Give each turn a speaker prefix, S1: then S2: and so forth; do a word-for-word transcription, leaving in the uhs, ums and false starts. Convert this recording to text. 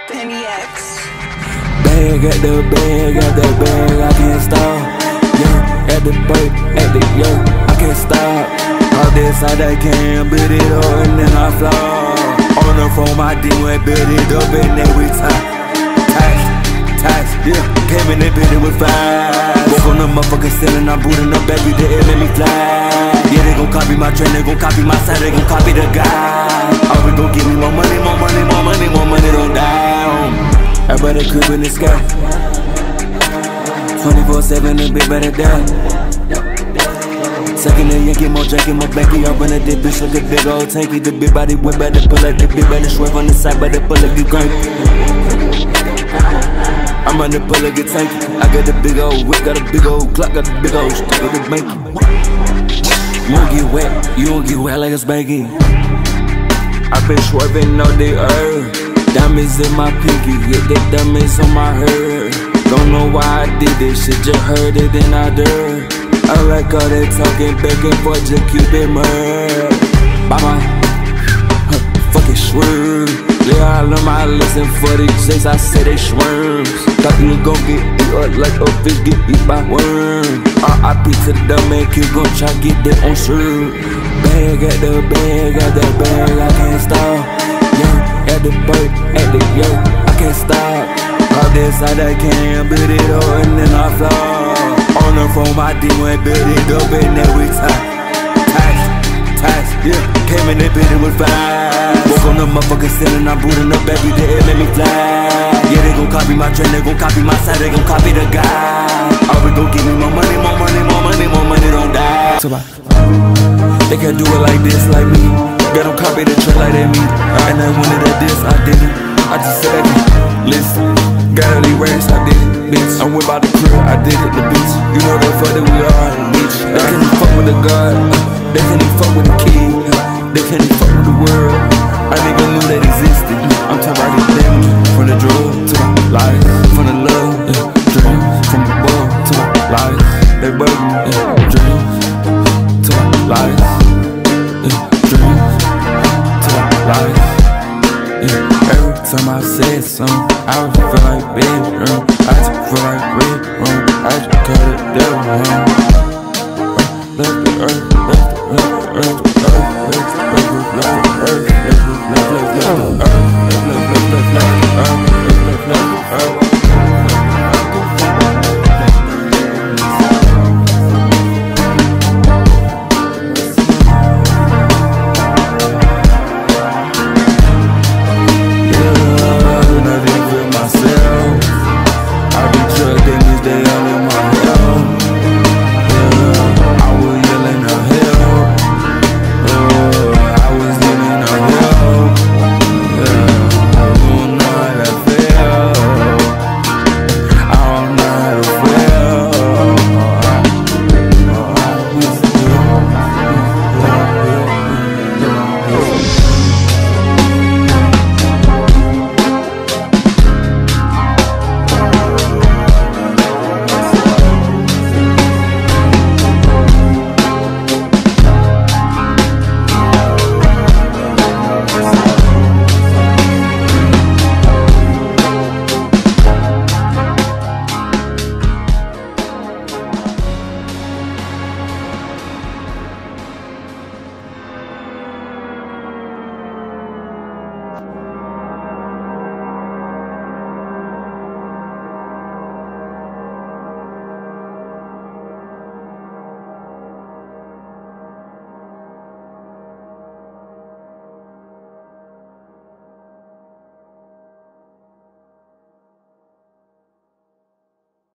S1: Bag at the bag, at the bag, I can't stop. Yeah, at the break, at the yo, I can't stop. All this I that can, build it up and then I fly. On the phone, my D went build it up and then we tie. Ties, ties, yeah. Came in and built it with five. Woke on the motherfucking ceiling, I'm booting up baby, the air let me fly. Yeah, they gon' copy my trend, they gon' copy my side, they gon' copy the guy. Always gon' give me more money, more money, more money, more money, don't die. I better crib in the sky. twenty-four seven, a bit better die. Second and Yankee, more Janky, more Becky. I run at this bitch like a big old tanky. The big body whip, better pull like the big better swerve on the side, better pull like you cranky. I'm on the pull like a tanky. I got the big old whip, got a big old clock, got the big old stick with the banky. You don't get wet, you don't get wet like a spanky. I been swerving all the earth. Diamonds in my pinky, yeah, they diamonds on my head. Don't know why I did this shit, just heard it and I did. I like all that talking back and forth, just keep it mad. By my huh, fucking swerve. Yeah, I learned my lesson for the chase, I say they swerms. Thought you gon' get eat up like a fish get eat by worm. R I P to the dumb man, kid gon' try get that on serve. Bag at the bag, at the bag, I can't stop. Yeah. At the break, at the yo, I can't stop. All this I that can, build it up and then I fly. On the phone, my D went build it up and then we tie. Ties, ties, yeah. Came in and built it with five. Woke on the motherfucking ceiling, I'm booting up baby, the air let me fly. Yeah, they gon' copy my trend, they gon' copy my side, they gon' copy the guy. Always gon' give me more money, more money, more money, more money, don't die. So bye. They can't do it like this, like me. Got them copy the trend like they me. And I wanted at this, I did it. I just said I can listen. Got all these racks, I did it, bitch. I went by the crib, I did it, the bitch. You know the fuck that we are, bitch. They can't even fuck with the God. They can't even fuck with the kid. They can't even fuck with the world. I nigga knew that existed. I'm talking about this thing. From the drug to my life. From the love, yeah. Dream. From the above to my life. They bug me, yeah. Dream. To my life. Life. Yeah. Every time I said something, I just feel like bedroom. I just feel like red room. I just cut it down. Left the earth, left the earth, left the earth.